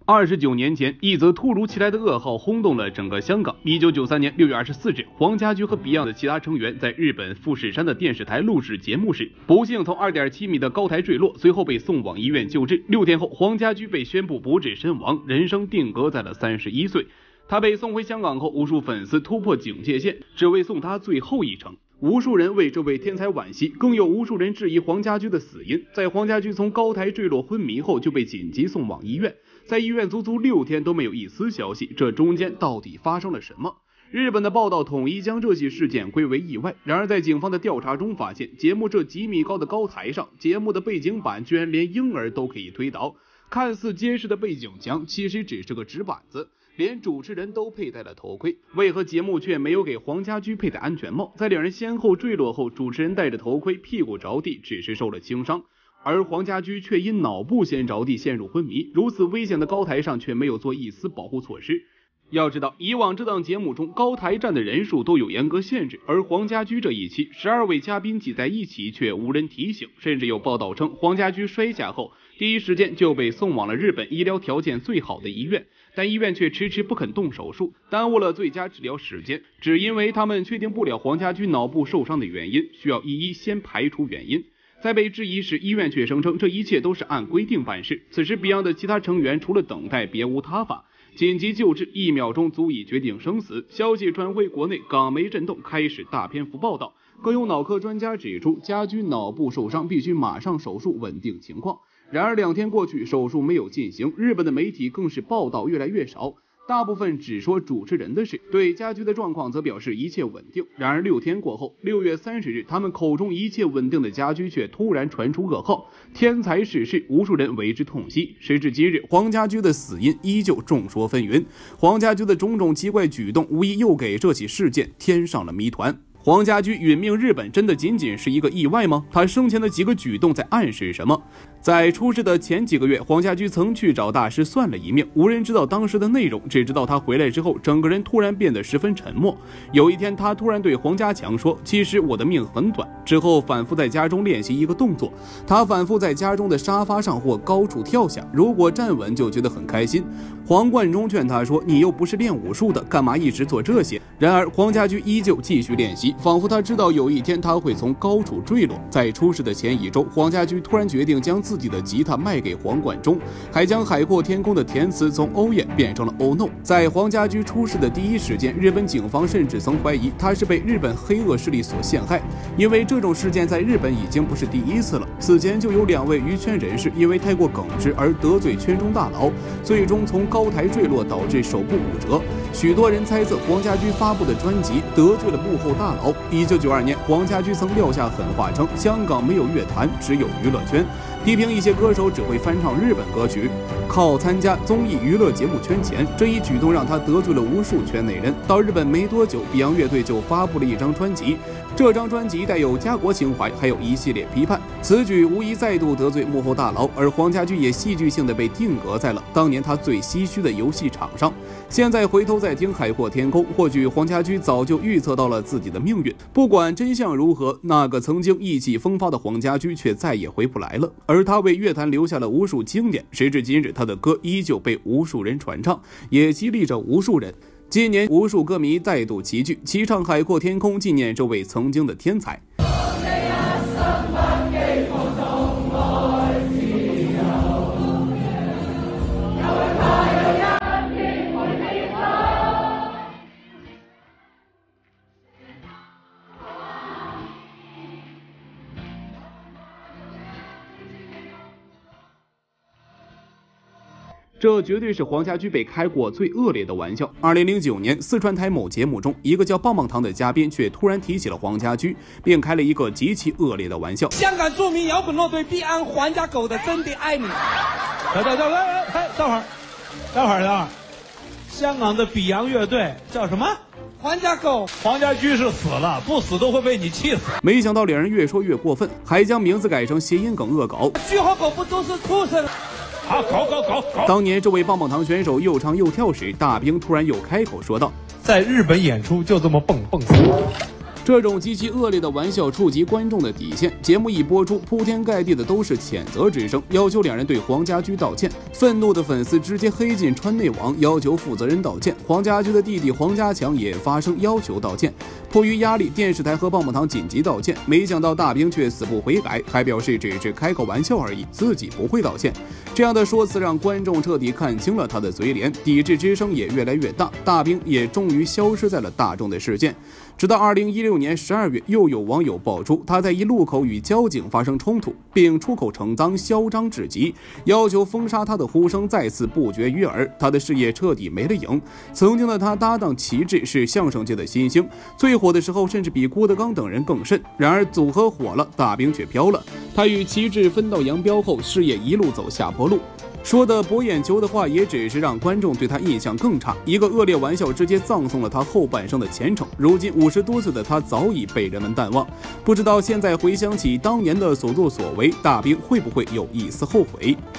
29年前，一则突如其来的噩耗轰动了整个香港。1993年6月24日，黄家驹和 Beyond 的其他成员在日本富士山的电视台录制节目时，不幸从2.7米的高台坠落，随后被送往医院救治。6天后，黄家驹被宣布不治身亡，人生定格在了31岁。他被送回香港后，无数粉丝突破警戒线，只为送他最后一程。无数人为这位天才惋惜，更有无数人质疑黄家驹的死因。在黄家驹从高台坠落昏迷后，就被紧急送往医院，在医院足足6天都没有一丝消息，这中间到底发生了什么？日本的报道统一将这起事件归为意外，然而在警方的调查中发现，节目这几米高的高台上，节目的背景板居然连婴儿都可以推倒，看似结实的背景墙其实只是个纸板子。连主持人都佩戴了头盔，为何节目却没有给黄家驹佩戴安全帽？在两人先后坠落后，主持人戴着头盔，屁股着地，只是受了轻伤，而黄家驹却因脑部先着地陷入昏迷。如此危险的高台上却没有做一丝保护措施。要知道，以往这档节目中高台站的人数都有严格限制，而黄家驹这一期12位嘉宾挤在一起却无人提醒，甚至有报道称黄家驹摔下后第一时间就被送往了日本医疗条件最好的医院，但医院却迟迟不肯动手术，耽误了最佳治疗时间，只因为他们确定不了黄家驹脑部受伤的原因，需要一一先排除原因。在被质疑时，医院却声称这一切都是按规定办事。此时 Beyond 的其他成员除了等待别无他法，紧急救治1秒钟足以决定生死。消息传回国内，港媒震动，开始大篇幅报道，更有脑科专家指出，家驹脑部受伤必须马上手术稳定情况。然而2天过去，手术没有进行，日本的媒体更是报道越来越少，大部分只说主持人的事，对家驹的状况则表示一切稳定。然而6天过后，6月30日，他们口中一切稳定的家驹却突然传出噩耗，天才逝世，无数人为之痛惜。时至今日，黄家驹的死因依旧众说纷纭，黄家驹的种种奇怪举动无疑又给这起事件添上了谜团。黄家驹殒命日本真的仅仅是一个意外吗？他生前的几个举动在暗示什么？在出事的前几个月，黄家驹曾去找大师算了一命，无人知道当时的内容，只知道他回来之后整个人突然变得十分沉默。有一天他突然对黄家强说，其实我的命很短。之后反复在家中练习一个动作，他反复在家中的沙发上或高处跳下，如果站稳就觉得很开心。黄贯中劝他说，你又不是练武术的，干嘛一直做这些？然而黄家驹依旧继续练习，仿佛他知道有一天他会从高处坠落。在出事的前1周，黄家驹突然决定将自己的吉他卖给黄贯中，还将海阔天空的填词从Oh Yeah变成了Oh No。在黄家驹出事的第一时间，日本警方甚至曾怀疑他是被日本黑恶势力所陷害，因为这种事件在日本已经不是第一次了。此前就有2位娱圈人士因为太过耿直而得罪圈中大佬，最终从高台坠落导致手部骨折。许多人猜测黄家驹发布的专辑得罪了幕后大佬。1992年，黄家驹曾撂下狠话称，香港没有乐坛，只有娱乐圈，批评一些歌手只会翻唱日本歌曲，靠参加综艺娱乐节目圈钱。这一举动让他得罪了无数圈内人。到日本没多久， Beyond 乐队就发布了一张专辑，这张专辑带有家国情怀，还有一系列批判。此举无疑再度得罪幕后大佬，而黄家驹也戏剧性的被定格在了当年他最唏嘘的游戏场上。现在回头再听《海阔天空》，或许黄家驹早就预测到了自己的命运。不管真相如何，那个曾经意气风发的黄家驹却再也回不来了。而他为乐坛留下了无数经典，时至今日，他的歌依旧被无数人传唱，也激励着无数人。今年无数歌迷再度齐聚，齐唱《海阔天空》，纪念这位曾经的天才。这绝对是黄家驹被开过最恶劣的玩笑。2009年，四川台某节目中，一个叫棒棒糖的嘉宾却突然提起了黄家驹，并开了一个极其恶劣的玩笑。 香港著名摇滚乐队必安黄家狗的真的爱你。等会儿，香港的比洋乐队叫什么？黄家狗。 黄家驹是死了，不死都会被你气死。 没想到两人越说越过分，还将名字改成谐音梗恶搞。 驹和狗不都是畜生？ 好，搞。 当年这位棒棒糖选手又唱又跳时，大兵突然又开口说道：“ 在日本演出就这么蹦死。” 这种极其恶劣的玩笑触及观众的底线。节目一播出，铺天盖地的都是谴责之声，要求两人对黄家驹道歉。愤怒的粉丝直接黑进川内网，要求负责人道歉。黄家驹的弟弟黄家强也发声要求道歉。迫于压力，电视台和棒棒糖紧急道歉，没想到大兵却死不悔改，还表示只是开个玩笑而已，自己不会道歉。这样的说辞让观众彻底看清了他的嘴脸，抵制之声也越来越大，大兵也终于消失在了大众的视线。直到2016年12月，又有网友爆出他在一路口与交警发生冲突，并出口成脏，嚣张至极，要求封杀他的呼声再次不绝于耳，他的事业彻底没了影。曾经的他搭档齐志是相声界的新星，最火的时候甚至比郭德纲等人更甚。然而组合火了，大兵却飘了。他与齐志分道扬镳后，事业一路走下坡路。说的博眼球的话，也只是让观众对他印象更差。一个恶劣玩笑直接葬送了他后半生的前程。如今50多岁的他早已被人们淡忘，不知道现在回想起当年的所作所为，大兵会不会有一丝后悔？